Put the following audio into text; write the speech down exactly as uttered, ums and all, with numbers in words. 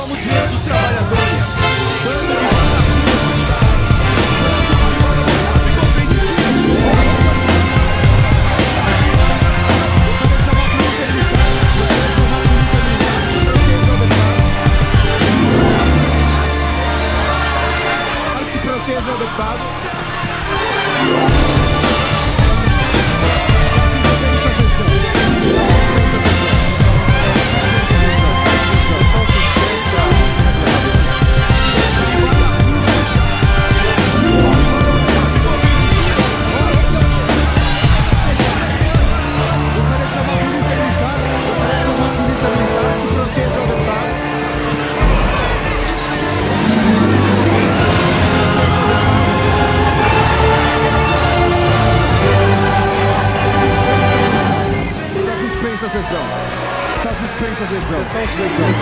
toma o dinheiro dos trabalhadores. Proteja do Estado. Está suspensa a sessão. Está suspensa a sessão.